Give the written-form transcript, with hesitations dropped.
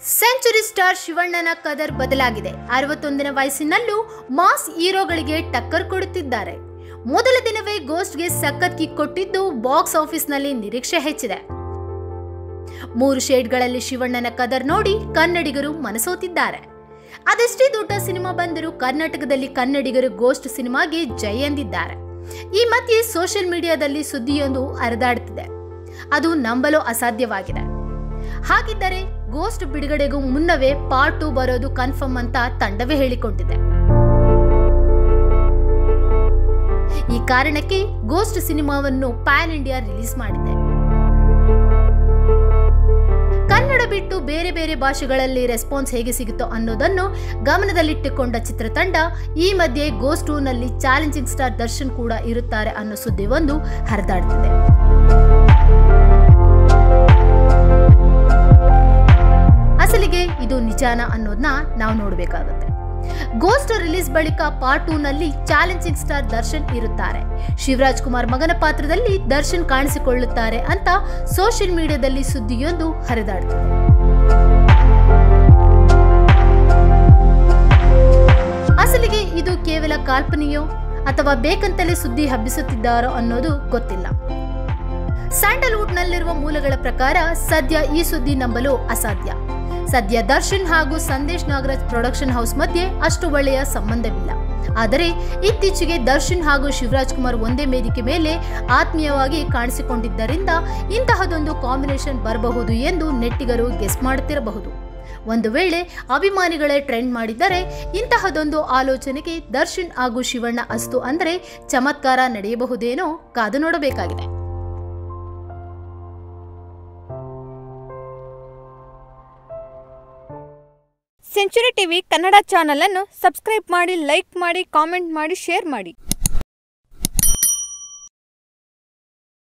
Century star ಶಿವಣ್ಣನ ಕದರ್ ಬದಲಾಗಿದೆ. 61ನೇ ವಯಸ್ಸಿನಲ್ಲೂ mass ಹೀರೋಗಳಿಗೆ ಟಕ್ಕರ್ ಕೊಡುತ್ತಿದ್ದಾರೆ. ಮೊದಲ ದಿನವೇ ಗೋಸ್ಟ್ಗೆ ಸಖತ್ ಕಿಕ್ ಕೊಟ್ಟಿದ್ದು ಬಾಕ್ಸ್ ಆಫೀಸ್ನಲ್ಲಿ ನಿರೀಕ್ಷೆ ಹೆಚ್ಚಿದೆ. 3 ಶೇಡ್ಗಳಲ್ಲಿ ಶಿವಣ್ಣನ ಕದರ್ ನೋಡಿ ಕನ್ನಡಿಗರು ಮನಸೋತಿದ್ದಾರೆ. ಅದೆಷ್ಟೇ ದೊಡ್ಡ ಸಿನಿಮಾ ಬಂದರೂ ಕರ್ನಾಟಕದಲ್ಲಿ ಕನ್ನಡಿಗರು ಗೋಸ್ಟ್ ಸಿನಿಮಾಗೆ ಜೈ ಎಂದಿದ್ದಾರೆ. ಈ ಮಧ್ಯೆ ಸೋಷಿಯಲ್ ಮೀಡಿಯಾದಲ್ಲಿ ಸುದ್ದಿಯೊಂದು ಹರಿದಾಡುತ್ತಿದೆ. ಅದು ನಂಬಲು ಅಸಾಧ್ಯವಾಗಿದೆ. ಹಾಗಿದ್ದರೆ ಗೋಸ್ಟ್ ಬಿಡುಗಡೆಗೂ ಮುನ್ನವೇ ಪಾರ್ಟ್ 2 ಬರೋದು ಕನ್ಫರ್ಮ್ ಅಂತ ತಂಡವೇ ಹೇಳಿಕೊಂಡಿದೆ. ಈ ಕಾರಣಕ್ಕೆ ಗೋಸ್ಟ್ ಸಿನಿಮಾವನ್ನು ಪ್ಯಾನ್ ಇಂಡಿಯಾ ರಿಲೀಸ್ ಮಾಡಿದೆ. ಕನ್ನಡ ಬಿಟ್ಟು ಬೇರೆ ಬೇರೆ ಭಾಷೆಗಳಲ್ಲಿ ರೆಸ್ಪಾನ್ಸ್ ಹೇಗೆ ಸಿಗುತ್ತೋ ಅನ್ನೋದನ್ನು ಗಮನದಲ್ಲಿಟ್ಟುಕೊಂಡ ಚಿತ್ರತಂಡ ಈ ಮಧ್ಯೆ ಗೋಸ್ಟ್ 2 ನಲ್ಲಿ ಚಾಲೆಂಜಿಂಗ್ ಸ್ಟಾರ್ ದರ್ಶನ್ ಕೂಡ ಇರುತ್ತಾರೆ ಅನ್ನೋ ಸುದ್ದಿ ಒಂದು ಹರಿದಾಡುತ್ತಿದೆ. ಅಸಲಿಗೆ ಇದು ನಿಜಾನ ಅನ್ನೋದನ್ನ ನಾವು ನೋಡಬೇಕಾಗುತ್ತೆ. ಗೋಸ್ಟ್ ರಿಲೀಸ್ ಬಳಿಕ ಪಾರ್ಟ್ 2 ನಲ್ಲಿ ಚಾಲೆಂಜಿಂಗ್ ಸ್ಟಾರ್ ದರ್ಶನ್ ಇರುತ್ತಾರೆ. ಶಿವರಾಜ್ ಕುಮಾರ್ ಮಗನ ಪಾತ್ರದಲ್ಲಿ ದರ್ಶನ್ ಕಾಣಿಸಿಕೊಳ್ಳುತ್ತಾರೆ ಅಂತ ಸೋಷಿಯಲ್ ಮೀಡಿಯಾದಲ್ಲಿ ಸುದ್ದಿಯೊಂದು ಹರಿದಾಡುತ್ತಿದೆ. ಅಸಲಿಗೆ ಇದು ಕೇವಲ ಕಾಲ್ಪನೆಯೋ ಅಥವಾ ಬೇಕಂತಲೇ ಸುದ್ದಿ ಹಬ್ಬಿಸುತ್ತಿದ್ದಾರೋ ಅನ್ನೋದು ಗೊತ್ತಿಲ್ಲ. ಸ್ಯಾಂಡಲ್ವುಡ್ ನಲ್ಲಿರುವ ಮೂಲಗಳ ಪ್ರಕಾರ ಸದ್ಯ ಈ ಸುದ್ದಿ ನಂಬಲು ಅಸಾಧ್ಯ. ಸದ್ಯ ದರ್ಶನ್ ಹಾಗೂ ಸಂದೇಶ್ ನಾಗರಾಜ್ ಪ್ರೊಡಕ್ಷನ್ ಹೌಸ್ ಮಧ್ಯೆ ಅಷ್ಟು ಒಳ್ಳೆಯ ಸಂಬಂಧವಿಲ್ಲ. ಆದರೆ ಇತ್ತೀಚೆಗೆ ದರ್ಶನ್ ಹಾಗೂ ಶಿವರಾಜ್ ಕುಮಾರ್ ಒಂದೇ ವೇದಿಕೆ ಮೇಲೆ ಆತ್ಮೀಯವಾಗಿ ಕಾಣಿಸಿಕೊಂಡಿದ್ದರಿಂದ ಇಂತಹದೊಂದು ಕಾಂಬಿನೇಷನ್ ಬರಬಹುದು ಎಂದು ನೆಟ್ಟಿಗರು ಗೆಸ್ ಮಾಡುತ್ತಿರಬಹುದು. ಒಂದು ವೇಳೆ ಅಭಿಮಾನಿಗಳೇ ಟ್ರೆಂಡ್ ಮಾಡಿದ್ದರೆ ಇಂತಹದೊಂದು ಆಲೋಚನೆಗೆ ದರ್ಶನ್ ಹಾಗೂ ಶಿವಣ್ಣ ಅಸ್ತು ಅಂದರೆ ಚಮತ್ಕಾರ ನಡೆಯಬಹುದೇನೋ ಕಾದು ನೋಡಬೇಕಾಗಿದೆ. ಸೆಂಚುರಿ ಟಿವಿ ಕನ್ನಡ ಚಾನಲ್ ಅನ್ನು ಸಬ್ಸ್ಕ್ರೈಬ್ ಮಾಡಿ, ಲೈಕ್ ಮಾಡಿ, ಕಾಮೆಂಟ್ ಮಾಡಿ, ಶೇರ್ ಮಾಡಿ.